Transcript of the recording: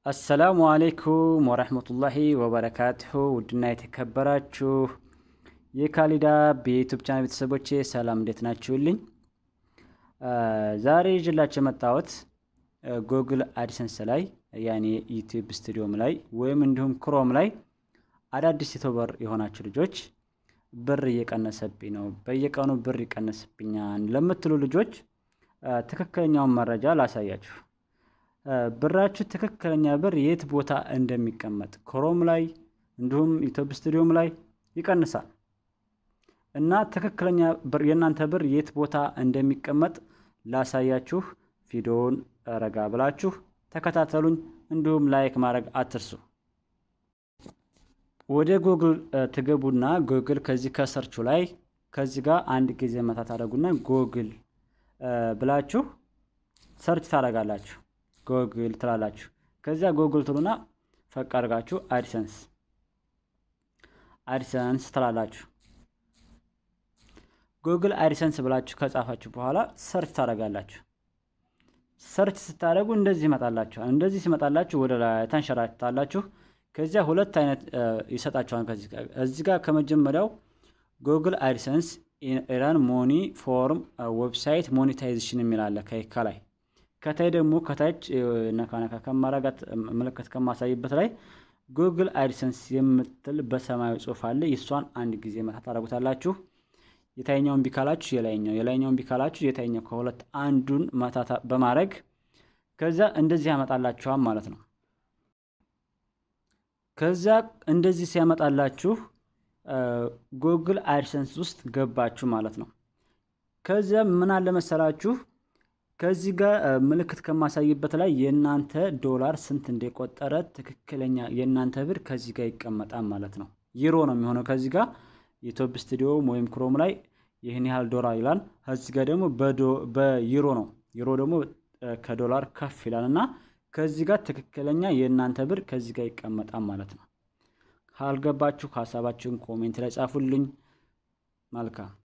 السلام عليكم ورحمة الله وبركاته ودنا يتكبراችሁ የካሊዳ በዩቲዩብ ቻናል ቤተሰቦቼ ሰላም እንዴት ናችሁልኝ ዛሬ ይዤላችሁ መጣሁት ጉግል አድሰንስ ላይ ያኔ ዩቲዩብ ስቱዲዮም ላይ ወይም እንዲሁም ክሮም ላይ አዳዲስ ዩቲዩበር የሆናችሁ ልጆች ብር እየቀነሰብኝ ነው በየቀኑ ብር ይቀነስብኛል ለምትሉ ልጆች ትክክለኛውን መረጃ ላሳያችሁ ብራችሁ ትክክለኛ ብር የት ቦታ እንደሚቀመጥ ክሮም ላይ እንዲሁም ዩቲዩብ ስቱዲዮም ላይ ይቀንሳል እና ትክክለኛ ብር የናንተ ብር የት ቦታ እንደሚቀመጥ ላሳያችሁ ቪዲዮውን ረጋ ብላችሁ ተከታተሉኝ እንዲሁም ላይክ ማድረግ አትርሱ ወደ ጉግል ተገቡና ጉግል ከዚህ ከሰርቹ ላይ ከዚህ ጋር አንድ ጊዜ መታ ታደርጉና ጉግል ብላችሁ ሰርች ታደርጋላችሁ ጉግል ትላላችሁ ከዚያ ጉግል ትሉና ፈቅ አድርጋችሁ አድሰንስ ትላላችሁ ጉግል አድሰንስ ብላችሁ ከጻፋችሁ በኋላ ሰርች ታደርጋላችሁ ሰርች ስታደርጉ እንደዚህ ይመጣላችሁ እንደዚህ ሲመጣላችሁ ወደ ላይ ታንሸራታላችሁ ከዚያ ሁለት አይነት ይሰጣችኋል ከዚህ ጋር ከመጀመሪያው ጉግል አድሰንስ ኢራን ሞኒ ፎርም ዌብሳይት ሞኔታይዜሽን የሚላለ ከላይ ከታይ ደግሞ ከታች ነካነካ ከማራጋት መልከት ከማሳይበት ላይ ጉግል አድሰንስ የምትል በሰማያዊ ጽሁፍ አለ እሷን አንድ ጊዜ መታ ታደርጉታላችሁ የታይኛውን ቢካላችሁ የላይኛውን ቢካላችሁ የታይኛው ከሁለት አንዱን መታ በማድረግ ከዛ እንደዚህ ያመጣላችኋል ማለት ነው ከዛ እንደዚህ ሲያመጣላችሁ ጉግል አድሰንስ ውስጥ ገባችሁ ማለት ነው ከዛ ምን አለ መሰላችሁ ከዚህ ጋር ምልክት ከማሳይበት ላይ የናንተ ዶላር ስንት እንደቆጠረ ትክክለኛ የናንተ ብር ከዚህ ጋር ይቀመጣል ማለት ነው ዩሮ ነው የሚሆነው ከዚህ ጋር ዩቲዩብ ስቱዲዮም ወይም ክሮም ላይ ይሄን ያህል ዶላር ይላል ከዚህ ጋር ደግሞ በዩሮ ነው ዩሮ ደግሞ ከዶላር ከፍ ይላልና ከዚህ ጋር ትክክለኛ የናንተ ብር ከዚህ ጋር ይቀመጣል ማለት ነው ካልገባችሁ ሐሳባችሁን ኮሜንት ላይ ጻፉልኝ መልካም